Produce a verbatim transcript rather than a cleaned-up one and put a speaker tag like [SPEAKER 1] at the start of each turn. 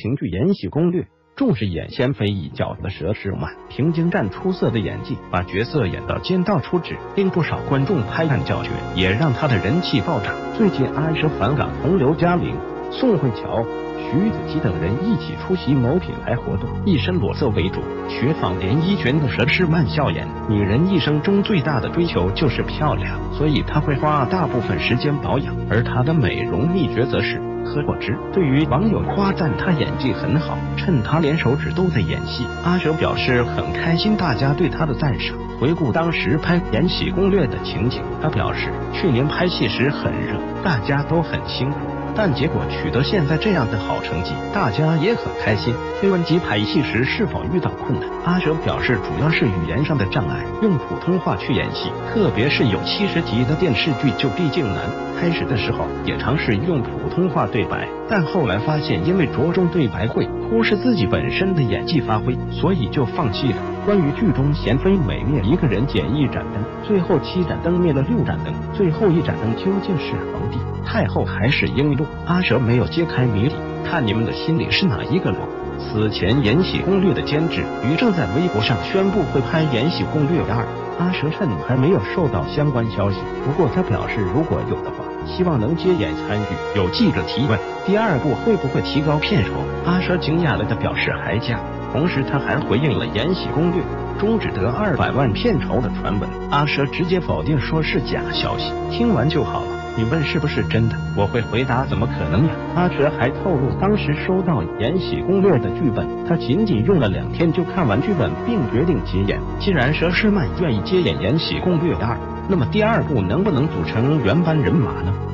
[SPEAKER 1] 情剧《延禧攻略》。重视演仙飞一角的佘诗曼，凭精湛出色的演技，把角色演到尖到出汁，令不少观众拍案叫绝，也让他的人气暴涨。最近，阿佘返港同刘嘉玲、宋慧乔、徐子淇等人一起出席某品牌活动，一身裸色为主，雪纺连衣裙的佘诗曼笑言：“女人一生中最大的追求就是漂亮，所以她会花大部分时间保养，而她的美容秘诀则是。”喝果汁。对于网友夸赞他演技很好，趁他连手指都在演戏，阿佘表示很开心大家对他的赞赏。回顾当时拍《延禧攻略》的情景，他表示去年拍戏时很热，大家都很辛苦，但结果取得现在这样的好成绩，大家也很开心。被问及拍戏时是否遇到困难，阿佘表示主要是语言上的障碍，用普通话去演戏，特别是有七十集的电视剧就毕竟难。开始的时候也尝试用普通话对白，但后来发现因为着重对白会忽视自己本身的演技发挥，所以就放弃了。关于剧中贤妃每灭一个人减一盏灯，最后七盏灯灭了六盏灯，最后一盏灯究竟是皇帝、太后还是璎珞？阿佘没有揭开谜底，看你们的心里是哪一个罗？此前《延禧攻略》的监制于正在微博上宣布会拍《延禧攻略二》，阿佘趁还没有收到相关消息，不过他表示如果有的话，希望能接演参与。有记者提问第二部会不会提高片酬，阿佘惊讶了的表示还加，同时他还回应了《延禧攻略》中只得二百万片酬的传闻，阿佘直接否定说是假消息。听完就好了，你问是不是真的，我会回答怎么可能呀。阿佘还透露当时收到《延禧攻略》的剧本，他仅仅用了两天就看完剧本并决定接演。既然佘诗曼愿意接演《延禧攻略二》，那么第二部能不能组成原班人马呢？